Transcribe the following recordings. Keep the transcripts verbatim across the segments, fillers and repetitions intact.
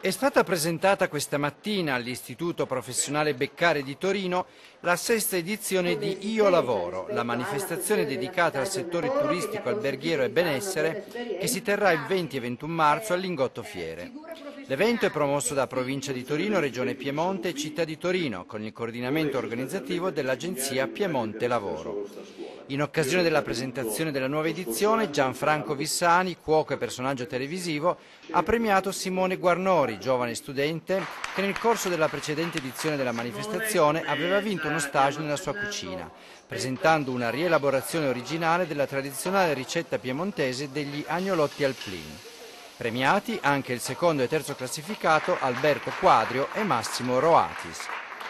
È stata presentata questa mattina all'Istituto Professionale Beccari di Torino la sesta edizione di Io Lavoro, la manifestazione dedicata al settore turistico, alberghiero e benessere che si terrà il venti e ventuno marzo al Lingotto Fiere. L'evento è promosso da Provincia di Torino, Regione Piemonte e Città di Torino con il coordinamento organizzativo dell'agenzia Piemonte Lavoro. In occasione della presentazione della nuova edizione, Gianfranco Vissani, cuoco e personaggio televisivo, ha premiato Simone Guarnori, giovane studente che nel corso della precedente edizione della manifestazione aveva vinto uno stage nella sua cucina, presentando una rielaborazione originale della tradizionale ricetta piemontese degli agnolotti alpini. Premiati anche il secondo e terzo classificato Alberto Quadrio e Massimo Roatis.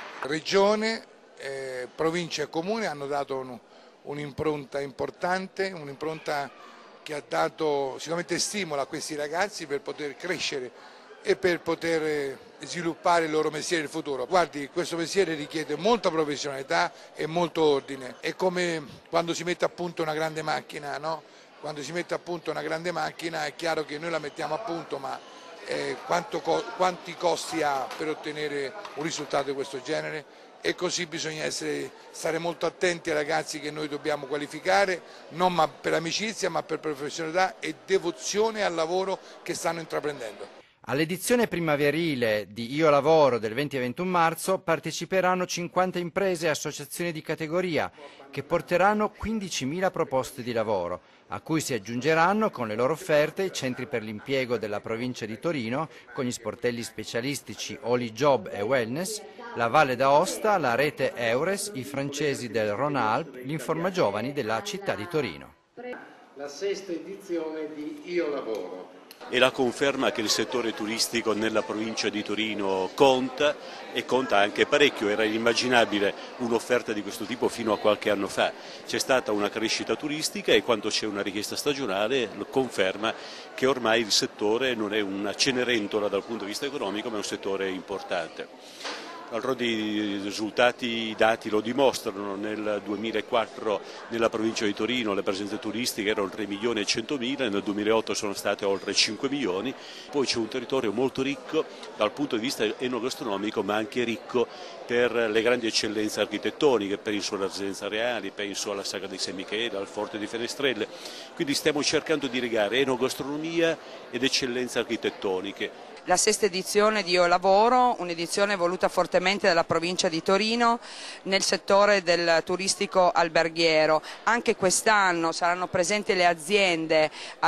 Regione, eh, provincia e comune hanno dato un un'impronta importante, un'impronta che ha dato sicuramente stimolo a questi ragazzi per poter crescere e per poter sviluppare il loro mestiere del futuro. Guardi, questo mestiere richiede molta professionalità e molto ordine, è come quando si mette a punto una grande macchina, no? Quando si mette a punto una grande macchina è chiaro che noi la mettiamo a punto, ma eh, quanto, quanti costi ha per ottenere un risultato di questo genere? E così bisogna essere, stare molto attenti ai ragazzi che noi dobbiamo qualificare, non per amicizia ma per professionalità e devozione al lavoro che stanno intraprendendo. All'edizione primaverile di Io Lavoro del venti e ventuno marzo parteciperanno cinquanta imprese e associazioni di categoria che porteranno quindicimila proposte di lavoro, a cui si aggiungeranno con le loro offerte i centri per l'impiego della provincia di Torino con gli sportelli specialistici Oli Job e Wellness, la Valle d'Aosta, la rete Eures, i francesi del Rhône-Alpes, l'Informagiovani della città di Torino. La sesta edizione di Io Lavoro. E la conferma che il settore turistico nella provincia di Torino conta e conta anche parecchio. Era inimmaginabile un'offerta di questo tipo fino a qualche anno fa. C'è stata una crescita turistica e quando c'è una richiesta stagionale conferma che ormai il settore non è una cenerentola dal punto di vista economico ma è un settore importante. D'altronde i risultati, i dati lo dimostrano. Nel duemilaquattro nella provincia di Torino le presenze turistiche erano tre milioni e centomila, nel duemilaotto sono state oltre cinque milioni, poi c'è un territorio molto ricco dal punto di vista enogastronomico ma anche ricco per le grandi eccellenze architettoniche, penso alle residenze reali, penso alla Sagra di San Michele, al Forte di Fenestrelle, quindi stiamo cercando di legare enogastronomia ed eccellenze architettoniche. La sesta edizione di Io Lavoro, un'edizione voluta fortemente dalla provincia di Torino nel settore del turistico alberghiero. Anche quest'anno saranno presenti le aziende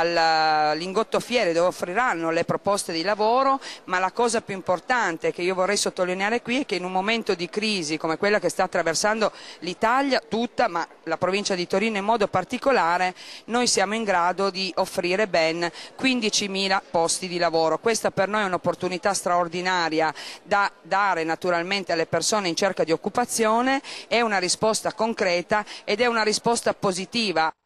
al Lingotto Fiere dove offriranno le proposte di lavoro, ma la cosa più importante che io vorrei sottolineare qui è che in un momento di crisi come quella che sta attraversando l'Italia tutta, ma la provincia di Torino in modo particolare, noi siamo in grado di offrire ben quindicimila posti di lavoro. Questa per noi è un'opportunità straordinaria da dare naturalmente alle persone in cerca di occupazione, è una risposta concreta ed è una risposta positiva.